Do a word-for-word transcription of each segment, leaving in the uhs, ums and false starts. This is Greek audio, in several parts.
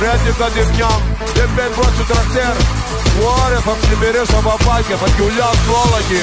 έτυχα τη μια, δεν μπαίνει μπρος του τρακτέρ. Ωραία, θα πλημμυρίσω παπάκια, θα κιουλιάσω όλα εκεί.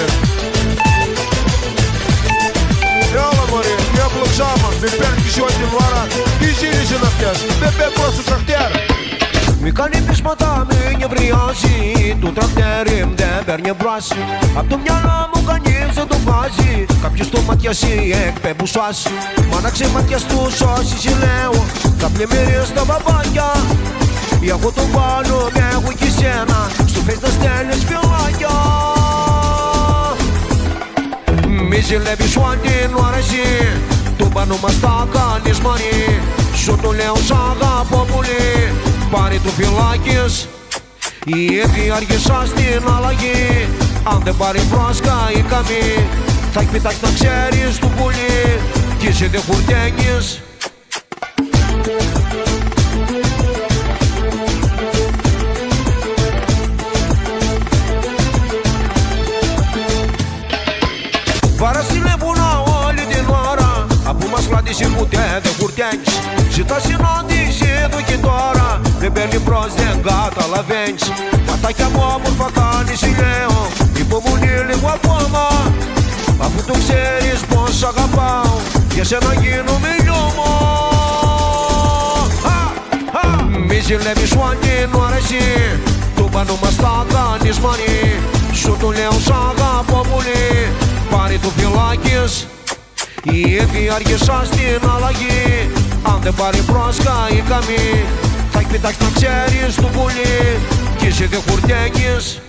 Έλα μωρή, μια πλοξά μας, μη παίρνεις όλη την ώρα. Τι ζήνεις είναι αυτές, δεν μπαίνει μπρος του τρακτέρ. Μη κάνει πείσματα, μη νευριάζει. Του τρακτέρι δεν παίρνει μπρος. Απ' το μυαλό μου κανείς δεν το βάζει. Κάποιος το ματιάσει, εκπέμπου σώσει. Μα να ξεματιάς τους όσοι συλλέω. Θα πλημμυρίσω τα παπάκια. Εγώ τον βάλω και έχω και σένα. Στο φες να στέλνεις φυλάκια. Μη ζηλεύεις σου αν την αρέσει. Το πάνω μας τα κάνεις μαρί. Σου το λέω σ' αγαπώ πολύ. Πάρε το φυλάκης. Ήδη άργησα στην αλλαγή. Αν δεν πάρει πρόσκα ή καμή, θα έχει πιτάξει να ξέρεις του πουλί. Κι εσύ δεν χουρταίνεις. Παραστηλεύουνα όλη την ώρα. Από μας κλάντησε ποτέ δεν χουρταίνεις. Ζητά συνάντηση εδώ και τώρα. Δεν παίρνει μπρος, δεν καταλαβαίνεις. Ματάκια μου όμορφα κάνεις λέω. Υπομονή λίγο ακόμα. Αφού το ξέρεις πως αγαπάω, για σένα γίνομαι λιώμα. Μη ζηλεύεις σου αν την αρέσει. Το πάνω μας τα κάνεις μαρί. Σου το λέω σ' αγαπώ πολύ. Πάρε το φυλάκης. Ήδη άργησα στην αλλαγή. Αν δεν πάρει πρόσκα ή καμή, θα έχει πιτάξει να ξέρεις του πουλί. Κι εσύ δεν χουρταίνεις.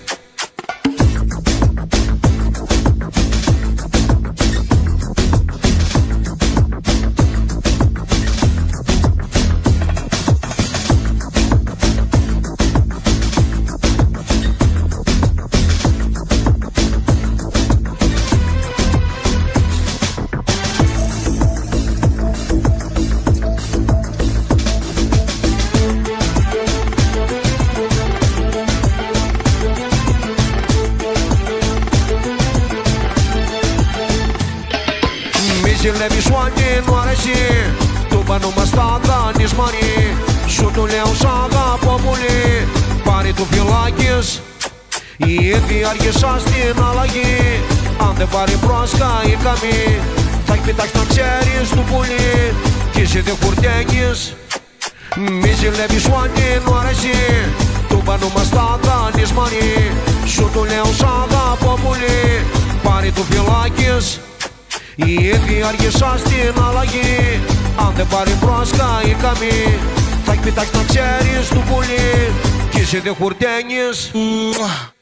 Ζηλεύεις σου αν την αρέσει. Το πάνω μας τα κάνεις μαρί. Σου το λέω σ' αγαπώ πολύ. Πάρε το φυλάκης. Ήδη άργησα στην αλλαγή. Αν δεν πάρει πρόσκα ή καμή, θα έχει πιτάξει να ξέρεις του πουλί. Κι εσύ δεν χουρταίνεις. Μη ζηλεύεις σου αν την αρέσει. Το πάνω μας τα κάνεις μαρί. Σου το λέω σ' αγαπώ πολύ. Πάρε το φυλάκης. Ήδη άργησα στην αλλαγή. Αν δεν πάρει πρόσκα ή καμή, θα έχει πιτάξει να ξέρεις του πουλί. Κι εσύ δεν χουρταίνεις.